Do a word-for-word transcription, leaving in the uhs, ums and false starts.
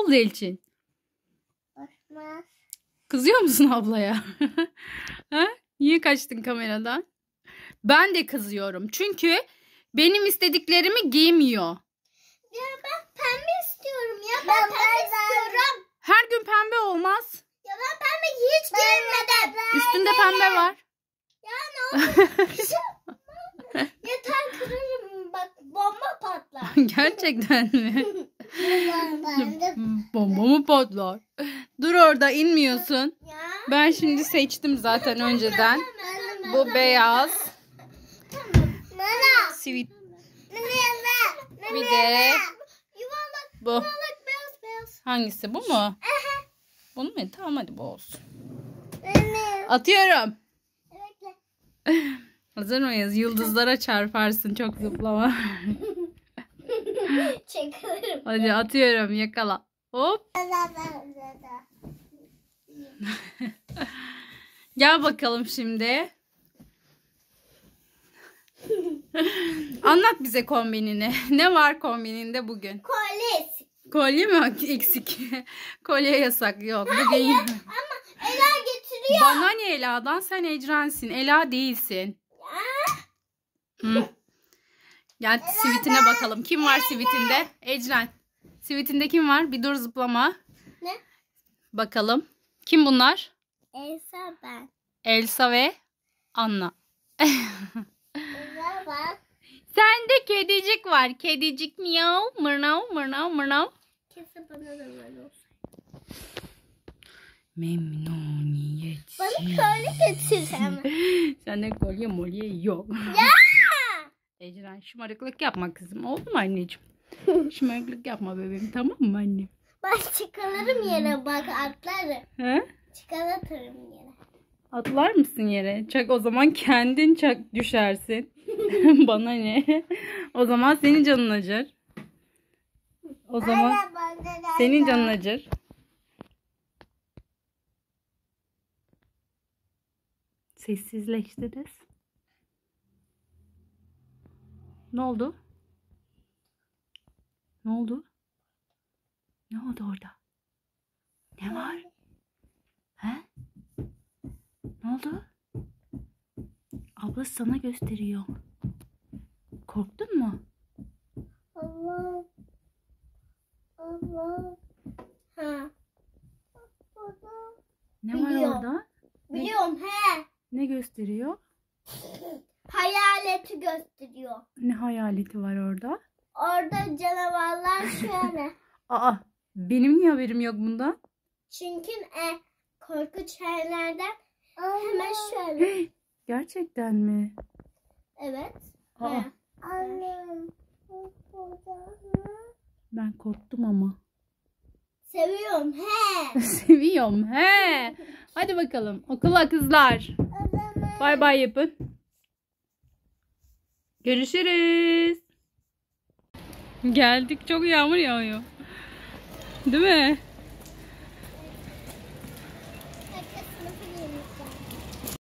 oldu Elçin? Bakmaz. Kızıyor musun ablaya? Ha? Niye kaçtın kameradan? Ben de kızıyorum. Çünkü benim istediklerimi giymiyor. Ya ben pembe istiyorum ya. Ben, ben pembe istiyorum. Her gün pembe olmaz. Ya ben pembe hiç giymedim. Üstünde pembe var. Ya ne olur. Yeter kırarım. Bak bomba patlar. Gerçekten mi? Bomba mı patlar? Dur orada inmiyorsun. Ya. Ben şimdi seçtim zaten önceden. Bu beyaz. Nana. Sivit. Nana. Bir de Yuvarlak. bu. Yuvarlak beyaz beyaz. Hangisi bu mu? Bunu mu? Tamam hadi bu olsun. Nene. Atıyorum. Bekle. Hazır mıyız? Yıldızlara çarparsın. Çok zıplama. Çekerim. Hadi atıyorum. Yakala. Hop. Gel bakalım şimdi. Anlat bize kombinini. Ne var kombininde bugün? Kolye. Kolye mi eksik? Kolye yasak. Yok. Bugün... Ama Ela getiriyor. Bana ne Ela'dan? Sen Ecren'sin. Ela değilsin. Hı. Gel sivitine bakalım. Kim var sivitinde? Ecren. Sivitinde kim var? Bir dur zıplama. Ne? Bakalım. Kim bunlar? Elsa ben. Elsa ve Anna. Elsa ben. Sende kedicik var. Kedicik miyav mırnav mırnav mırnav. Kesin bana da böyle olsun. Memnuniyet. Bana kolye getirsem. Sende kolye molye yok. Ya. Ecren şımarıklık yapma kızım. Oldu mu anneciğim? Şımarıklık yapma bebeğim, tamam mı annem? Ben çıkarırım yere bak atlarım. He? Çıkartırım yere. Atlar mısın yere? Çak o zaman kendin çak düşersin. Bana ne? O zaman senin canın acır. O zaman senin canın acır. Sessizleştiniz. Ne oldu? Ne oldu? Ne oldu orada? Ne var? He? Ne oldu? Abla sana gösteriyor. Korktun mu? Allah. Allah. Ha. Ne var Biliyorum. orada? Biliyorum he. Ne gösteriyor? Hayaleti gösteriyor. Ne hayaleti var orada? Orada canavarlar şöyle. Aa, benim niye haberim yok bundan? Çünkü e, korkunç şeylerden hemen şöyle. Gerçekten mi? Evet. Aa, He. Annem. ben korktum ama. Seviyorum he. Seviyorum he. Hadi bakalım okula kızlar. Bay bay yapın. Görüşürüz. Geldik, çok yağmur yağıyor. Değil mi?